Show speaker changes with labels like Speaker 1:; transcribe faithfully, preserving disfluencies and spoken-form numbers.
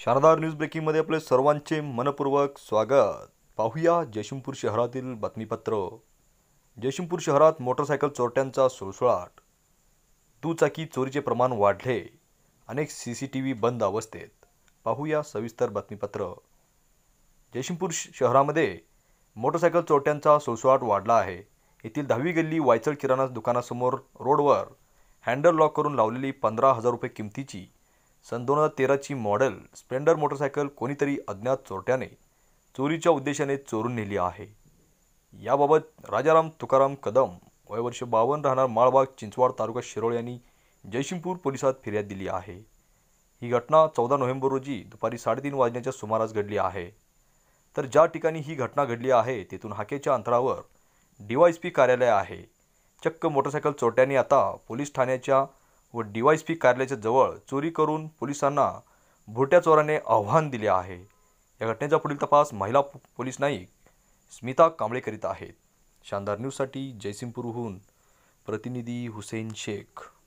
Speaker 1: शानदार news breaking मध्ये आपले सर्वांचे मनपूर्वक स्वागत। पाहूया जयसिंगपूर शहरातील बातमीपत्र। जयसिंगपूर शहरात मोटरसायकल चोरट्यांचा सुळसुळाट। दुचाकी चोरीचे प्रमाण वाढले, अनेक सीसीटीव्ही बंद अवस्थेत। पाहूया सविस्तर बातमीपत्र। जयसिंगपूर शहरामध्ये मोटरसायकल चोरट्यांचा सुळसुळाट वाढला आहे। येथील दहावी गल्ली वायचळ किराणा दुकानासमोर रोडवर हँडल लॉक करून लावलेली पंधरा हजार रुपये किमतीची सन दोन हजार तेराची मॉडेल स्प्लेंडर मोटरसायकल कोणीतरी अज्ञात चोरट्याने चोरीच्या उद्देशाने चोरून नेली आहे। याबाबत राजाराम तुकाराम कदम वय वर्ष बावन्न राहणार माळबाग चिंचवाड तालुका शिरोळ यांनी जयसिंगपूर पोलिसात फिर्याद दिली आहे। ही घटना चौदा नोव्हेंबर रोजी दुपारी साडेतीन वाजण्याच्या सुमारास घडली आहे। तर ज्या ठिकाणी ही घटना घडली आहे तेथून हाकेच्या अंतरावर डीवायएसपी कार्यालय आहे। चक्क मोटरसायकल चोरट्यांनी आता पोलीस ठाण्याच्या व डीवायएसपी कार्यालयाच्या जवळ चोरी करून पोलिसांना भुरट्या चोराने आव्हान दिले आहे। या घटनेचा पुढील तपास महिला पोलीस नाईक स्मिता कांबळे करीत आहेत। शानदार न्यूजसाठी जयसिंगपूरहून प्रतिनिधी हुसेन शेख।